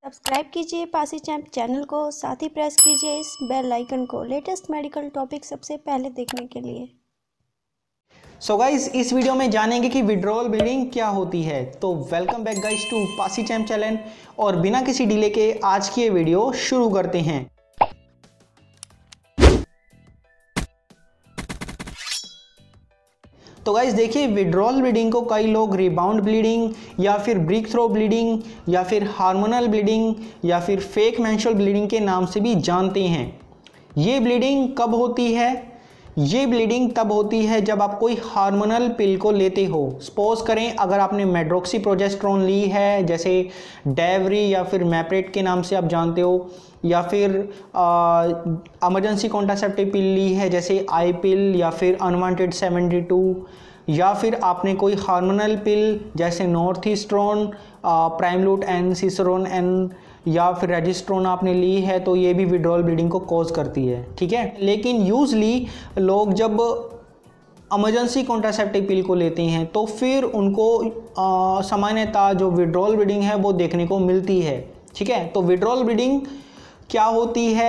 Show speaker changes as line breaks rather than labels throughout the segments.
Subscribe कीजिए Pasi champ channel को, साथ ही प्रेस कीजिए इस बेल आइकन को लेटेस्ट मेडिकल टॉपिक सबसे पहले देखने के लिए।
सो गाइज इस वीडियो में जानेंगे कि विड्रॉल ब्लीडिंग क्या होती है। तो वेलकम बैक गाइज टू पासी चैम्प चैनल और बिना किसी डिले के आज की ये वीडियो शुरू करते हैं। तो गाइज देखिए, विड्रॉल ब्लीडिंग को कई लोग रिबाउंड ब्लीडिंग या फिर ब्रेक थ्रो ब्लीडिंग या फिर हार्मोनल ब्लीडिंग या फिर फेक मेंस्ट्रुअल ब्लीडिंग के नाम से भी जानते हैं। ये ब्लीडिंग कब होती है? ये ब्लीडिंग तब होती है जब आप कोई हार्मोनल पिल को लेते हो। सपोज करें अगर आपने मेड्रोक्सीप्रोजेस्टेरोन ली है, जैसे डेवरी या फिर मैप्रेट के नाम से आप जानते हो, या फिर इमरजेंसी कॉन्ट्रासेप्टिव पिल ली है जैसे आई पिल या फिर अनवांटेड 72, या फिर आपने कोई हार्मोनल पिल जैसे नॉर्थईस्ट्रोन, प्राइमलूट एन, सिसरोन एन या फिर रेजिस्ट्रोन आपने ली है, तो ये भी विड्रॉल ब्लीडिंग को कॉज करती है। ठीक है, लेकिन यूजली लोग जब इमरजेंसी कॉन्ट्रासेप्टिव पिल को लेते हैं तो फिर उनको सामान्यतः जो विड्रॉल ब्लीडिंग है वो देखने को मिलती है। ठीक है, तो विड्रॉल ब्लीडिंग क्या होती है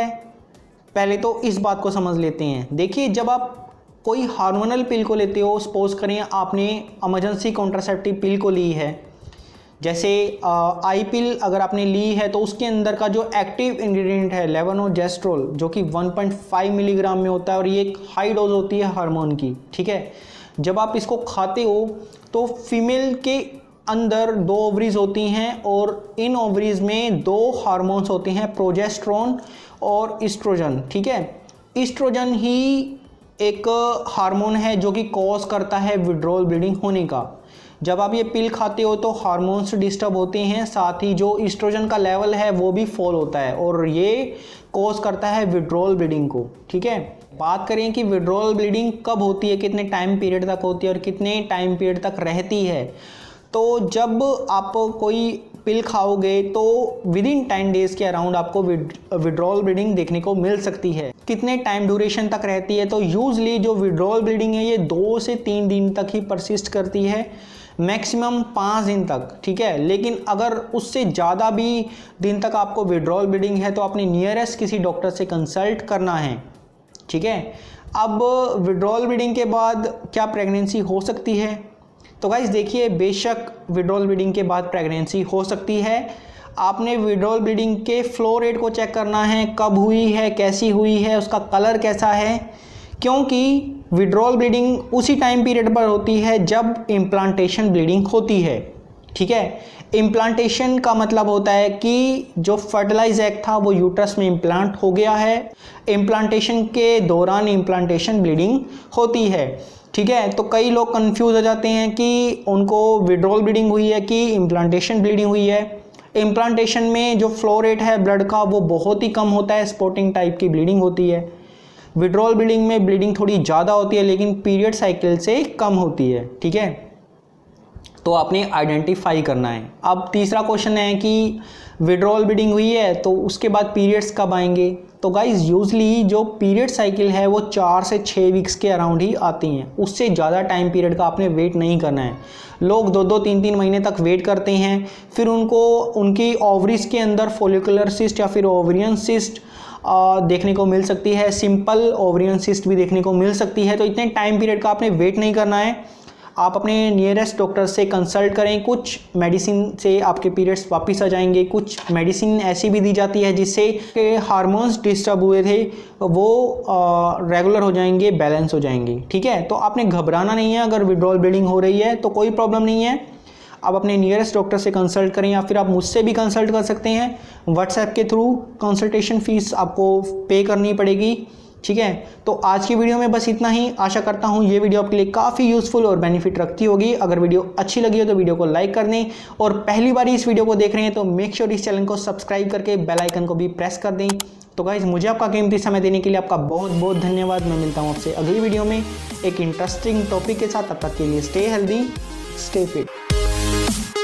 पहले तो इस बात को समझ लेते हैं। देखिए, जब आप कोई हार्मोनल पिल को लेते हो, सपोज करें आपने इमरजेंसी कॉन्ट्रासेप्टिव पिल को ली है, जैसे आई पिल अगर आपने ली है तो उसके अंदर का जो एक्टिव इंग्रेडिएंट है लेवोनोजेस्ट्रोल, जो कि 1.5 मिलीग्राम में होता है और ये एक हाई डोज होती है हार्मोन की। ठीक है, जब आप इसको खाते हो तो फीमेल के अंदर 2 ओवरीज होती हैं और इन ओवरीज में 2 हार्मोन्स होते हैं, प्रोजेस्टेरोन और ईस्ट्रोजन। ठीक है, ईस्ट्रोजन ही एक हार्मोन है जो कि कॉज करता है विड्रॉल ब्लीडिंग होने का। जब आप ये पिल खाते हो तो हार्मोन्स डिस्टर्ब होते हैं, साथ ही जो ईस्ट्रोजन का लेवल है वो भी फॉल होता है और ये कॉज करता है विड्रॉल ब्लीडिंग को। ठीक है, बात करें कि विड्रॉल ब्लीडिंग कब होती है, कितने टाइम पीरियड तक होती है और कितने टाइम पीरियड तक रहती है। तो जब आप कोई पिल खाओगे तो विद इन 10 डेज के अराउंड आपको विड्रॉल ब्लीडिंग देखने को मिल सकती है। कितने टाइम ड्यूरेशन तक रहती है? तो यूजली जो विड्रॉल ब्लीडिंग है ये 2 से 3 दिन तक ही परसिस्ट करती है, मैक्सिमम 5 दिन तक। ठीक है, लेकिन अगर उससे ज़्यादा भी दिन तक आपको विड्रॉल ब्लीडिंग है तो अपने नियरेस्ट किसी डॉक्टर से कंसल्ट करना है। ठीक है, अब विड्रॉल ब्लीडिंग के बाद क्या प्रेगनेंसी हो सकती है? तो गाइस देखिए, बेशक विड्रॉल ब्लीडिंग के बाद प्रेगनेंसी हो सकती है। आपने विड्रॉल ब्लीडिंग के फ्लो रेट को चेक करना है, कब हुई है, कैसी हुई है, उसका कलर कैसा है, क्योंकि विड्रॉल ब्लीडिंग उसी टाइम पीरियड पर होती है जब इम्प्लांटेशन ब्लीडिंग होती है। ठीक है, इम्प्लांटेशन का मतलब होता है कि जो फर्टिलाइज एग था वो यूट्रस में इम्प्लांट हो गया है, इम्प्लांटेशन के दौरान इम्प्लांटेशन ब्लीडिंग होती है। ठीक है, तो कई लोग कंफ्यूज हो जाते हैं कि उनको विड्रॉल ब्लीडिंग हुई है कि इम्प्लांटेशन ब्लीडिंग हुई है। इम्प्लांटेशन में जो फ्लो रेट है ब्लड का वो बहुत ही कम होता है, स्पॉटिंग टाइप की ब्लीडिंग होती है। विड्रॉल ब्लीडिंग में ब्लीडिंग थोड़ी ज़्यादा होती है लेकिन पीरियड साइकिल से कम होती है। ठीक है, तो आपने आइडेंटिफाई करना है। अब तीसरा क्वेश्चन है कि विड्रॉल ब्लीडिंग हुई है तो उसके बाद पीरियड्स कब आएंगे? तो गाइज यूजली जो पीरियड साइकिल है वो 4 से 6 वीक्स के अराउंड ही आती हैं, उससे ज़्यादा टाइम पीरियड का आपने वेट नहीं करना है। लोग 2-2, 3-3 महीने तक वेट करते हैं, फिर उनको उनकी ओवरीज के अंदर फॉलिकुलर सिस्ट या फिर ओवरियन सिस्ट देखने को मिल सकती है, सिंपल ओवरियन सिस्ट भी देखने को मिल सकती है। तो इतने टाइम पीरियड का आपने वेट नहीं करना है, आप अपने नियरेस्ट डॉक्टर से कंसल्ट करें। कुछ मेडिसिन से आपके पीरियड्स वापस आ जाएंगे, कुछ मेडिसिन ऐसी भी दी जाती है जिससे हार्मोन्स डिस्टर्ब हुए थे वो रेगुलर हो जाएंगे, बैलेंस हो जाएंगे। ठीक है, तो आपने घबराना नहीं है। अगर विड्रॉल ब्लीडिंग हो रही है तो कोई प्रॉब्लम नहीं है, आप अपने नियरेस्ट डॉक्टर से कंसल्ट करें या फिर आप मुझसे भी कंसल्ट कर सकते हैं। व्हाट्सएप के थ्रू कंसल्टेशन फीस आपको पे करनी पड़ेगी। ठीक है, तो आज की वीडियो में बस इतना ही। आशा करता हूँ ये वीडियो आपके लिए काफ़ी यूज़फुल और बेनिफिट रखती होगी। अगर वीडियो अच्छी लगी हो तो वीडियो को लाइक कर दें और पहली बार इस वीडियो को देख रहे हैं तो मेक श्योर इस चैनल को सब्सक्राइब करके बेल आइकन को भी प्रेस कर दें। तो गाइज, मुझे आपका कीमती समय देने के लिए आपका बहुत बहुत धन्यवाद। मैं मिलता हूँ आपसे अगली वीडियो में एक इंटरेस्टिंग टॉपिक के साथ। तब तक के लिए स्टे हेल्दी, स्टे फिट।